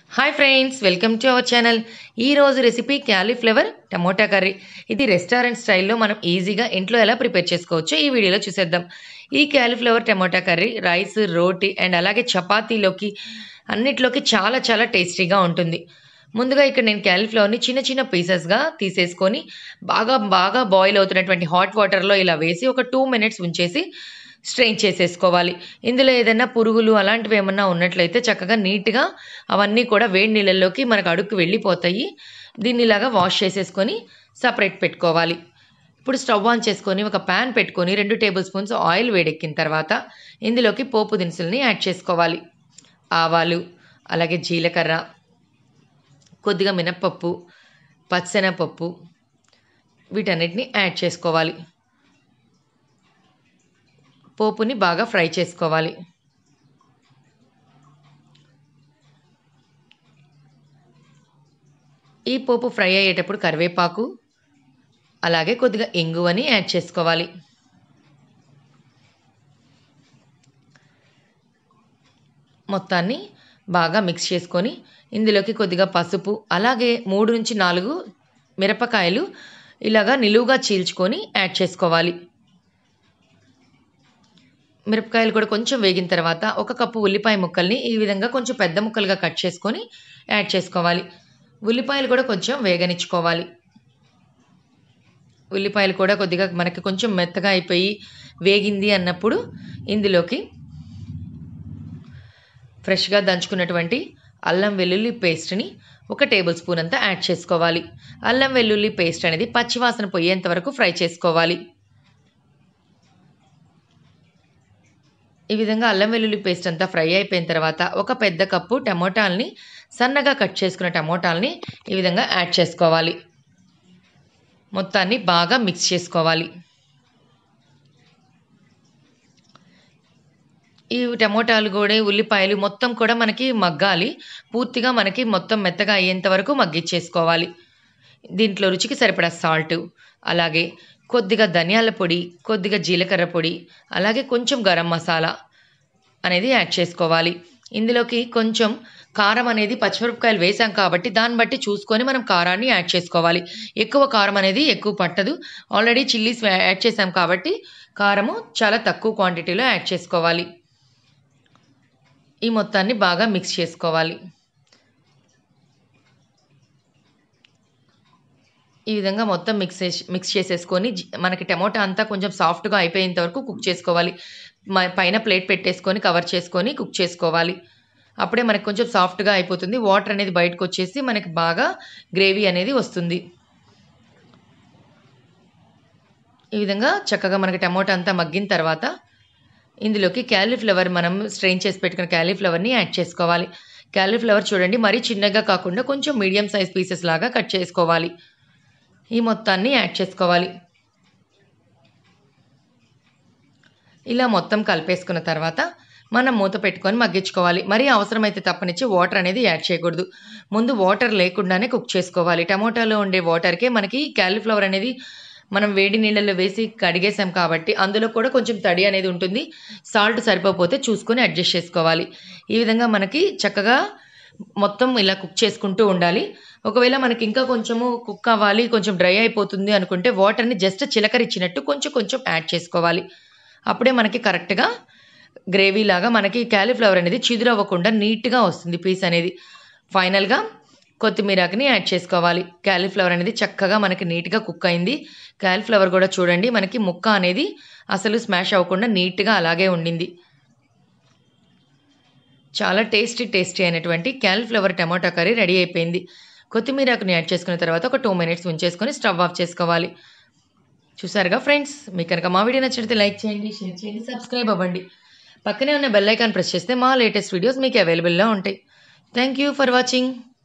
Hi friends, welcome to our channel. ఈ రోజు recipe cauliflower tomato curry. ఇది restaurant స్టైల్లో మనం ఈజీగా ఇంట్లో ఎలా ప్రిపేర్ చేసుకోవచ్చో ఈ వీడియోలో చూసేద్దాం. ఈ cauliflower tomato curry rice, roti and అలాగే చపాతీలోకి అన్నిట్లోకి చాలా చాలా టేస్టీగా ఉంటుంది. ముందుగా ఇక్కడ నేను క్యాలీఫ్లవర్ని చిన్న చిన్న పీసెస్గా తీసేసుకొని బాగా బాగా బాయిల్ అవుతున్నటువంటి హాట్ వాటర్లో ఇలా వేసి ఒక 2 minutes ఉంచేసి స్ట్రెయిన్ చేసేసుకోవాలి. ఇందులో ఏదైనా పురుగులు అలాంటివి ఏమన్నా ఉన్నట్లయితే చక్కగా నీట్గా అవన్నీ కూడా వేడి నీళ్ళల్లోకి మనకు అడుక్కు వెళ్ళిపోతాయి. దీన్ని ఇలాగా వాష్ చేసేసుకొని సపరేట్ పెట్టుకోవాలి. ఇప్పుడు స్టవ్ ఆన్ చేసుకొని ఒక ప్యాన్ పెట్టుకొని 2 tablespoons ఆయిల్ వేడెక్కిన తర్వాత ఇందులోకి పోపు దినుసుల్ని యాడ్ చేసుకోవాలి. ఆవాలు, అలాగే జీలకర్ర, కొద్దిగా మినప్పప్పు, పచ్చెనపప్పు వీటన్నిటిని యాడ్ చేసుకోవాలి. పోపుని బాగా ఫ్రై చేసుకోవాలి. ఈ పోపు ఫ్రై అయ్యేటప్పుడు కరివేపాకు, అలాగే కొద్దిగా ఇంగువని యాడ్ చేసుకోవాలి. మొత్తాన్ని బాగా మిక్స్ చేసుకొని ఇందులోకి కొద్దిగా పసుపు, అలాగే 3 నుంచి 4 మిరపకాయలు ఇలాగా నిలువుగా చీల్చుకొని యాడ్ చేసుకోవాలి. మిరపకాయలు కూడా కొంచెం వేగిన తర్వాత 1 కప్పు ఉల్లిపాయ ముక్కల్ని ఈ విధంగా కొంచెం పెద్ద ముక్కలుగా కట్ చేసుకొని యాడ్ చేసుకోవాలి. ఉల్లిపాయలు కూడా కొంచెం వేగనిచ్చుకోవాలి. ఉల్లిపాయలు కూడా కొద్దిగా మనకి కొంచెం మెత్తగా అయిపోయి వేగింది అన్నప్పుడు ఇందులోకి ఫ్రెష్గా దంచుకున్నటువంటి అల్లం వెల్లుల్లి పేస్ట్ని 1 tablespoon అంతా యాడ్ చేసుకోవాలి. అల్లం వెల్లుల్లి పేస్ట్ అనేది పచ్చివాసన పోయేంత వరకు ఫ్రై చేసుకోవాలి. ఈ విధంగా అల్లం వెల్లుల్లి పేస్ట్ అంతా ఫ్రై అయిపోయిన తర్వాత 1 పెద్ద కప్పు టమోటాలని సన్నగా కట్ చేసుకున్న టమోటాలని ఈ విధంగా యాడ్ చేసుకోవాలి. మొత్తాన్ని బాగా మిక్స్ చేసుకోవాలి. ఈ టమోటాలు కూడా ఉల్లిపాయలు మొత్తం కూడా మనకి మగ్గాలి. పూర్తిగా మనకి మొత్తం మెత్తగా అయ్యేంత వరకు మగ్గిచ్చేసుకోవాలి. దీంట్లో రుచికి సరిపడా సాల్ట్, అలాగే కొద్దిగా ధనియాల పొడి, కొద్దిగా జీలకర్ర పొడి, అలాగే కొంచెం గరం మసాలా అనేది యాడ్ చేసుకోవాలి. ఇందులోకి కొంచెం కారం అనేది పచ్చిమిరపకాయలు వేసాం కాబట్టి దాన్ని బట్టి చూసుకొని మనం కారాన్ని యాడ్ చేసుకోవాలి. ఎక్కువ కారం అనేది ఎక్కువ పట్టదు. ఆల్రెడీ చిల్లీస్ యాడ్ చేసాం కాబట్టి కారము చాలా తక్కువ క్వాంటిటీలో యాడ్ చేసుకోవాలి. ఈ మొత్తాన్ని బాగా మిక్స్ చేసుకోవాలి. ఈ విధంగా మొత్తం మిక్స్ చేసేసుకొని మనకి టమోటా అంతా కొంచెం సాఫ్ట్గా అయిపోయేంత వరకు కుక్ చేసుకోవాలి. పైన ప్లేట్ పెట్టేసుకొని కవర్ చేసుకొని కుక్ చేసుకోవాలి. అప్పుడే మనకి కొంచెం సాఫ్ట్గా అయిపోతుంది. వాటర్ అనేది బయటకు వచ్చేసి మనకి బాగా గ్రేవీ అనేది వస్తుంది. ఈ విధంగా చక్కగా మనకి టమోటా అంతా మగ్గిన తర్వాత ఇందులోకి క్యాలీఫ్లవర్ మనం స్ట్రెయిన్ చేసి పెట్టుకున్న క్యాలీఫ్లవర్ని యాడ్ చేసుకోవాలి. క్యాలీఫ్లవర్ చూడండి, మరీ చిన్నగా కాకుండా కొంచెం మీడియం సైజ్ పీసెస్ లాగా కట్ చేసుకోవాలి. ఈ మొత్తాన్ని యాడ్ చేసుకోవాలి. ఇలా మొత్తం కలిపేసుకున్న తర్వాత మనం మూత పెట్టుకొని మగ్గించుకోవాలి. మరీ అవసరమైతే తప్పనిచ్చి వాటర్ అనేది యాడ్ చేయకూడదు. ముందు వాటర్ లేకుండానే కుక్ చేసుకోవాలి. టమోటాలో ఉండే వాటర్కే మనకి క్యాలీఫ్లవర్ అనేది మనం వేడి నీళ్ళల్లో వేసి కడిగేసాం కాబట్టి అందులో కూడా కొంచెం తడి అనేది ఉంటుంది. సాల్ట్ సరిపోతే చూసుకొని అడ్జస్ట్ చేసుకోవాలి. ఈ విధంగా మనకి చక్కగా మొత్తం ఇలా కుక్ చేసుకుంటూ ఉండాలి. ఒకవేళ మనకి ఇంకా కొంచెము కుక్ అవ్వాలి, కొంచెం డ్రై అయిపోతుంది అనుకుంటే వాటర్ని జస్ట్ చిలకరిచ్చినట్టు కొంచెం కొంచెం యాడ్ చేసుకోవాలి. అప్పుడే మనకి కరెక్ట్గా గ్రేవీ లాగా మనకి క్యాలీఫ్లవర్ అనేది చిదురవ్వకుండా నీట్గా వస్తుంది పీస్ అనేది. ఫైనల్గా కొత్తిమీరని యాడ్ చేసుకోవాలి. క్యాలీఫ్లవర్ అనేది చక్కగా మనకి నీట్గా కుక్ అయింది. క్యాలీఫ్లవర్ కూడా చూడండి మనకి ముక్క అనేది అసలు స్మాష్ అవ్వకుండా నీట్గా అలాగే ఉండింది. చాలా టేస్టీ అయినటువంటి క్యాలీఫ్లవర్ టమాటా కర్రీ రెడీ అయిపోయింది. కొత్తిమీరని యాడ్ చేసుకున్న తర్వాత ఒక 2 minutes ఉంచేసుకొని స్టవ్ ఆఫ్ చేసుకోవాలి. చూసారుగా ఫ్రెండ్స్, మీకు కనుక మా వీడియో నచ్చితే లైక్ చేయండి, షేర్ చేయండి, సబ్స్క్రైబ్ అవ్వండి. పక్కనే ఉన్న బెల్ ఐకాన్ ప్రెస్ చేస్తే మా లేటెస్ట్ వీడియోస్ మీకు అవైలబుల్గా ఉంటాయి. Thank you for watching.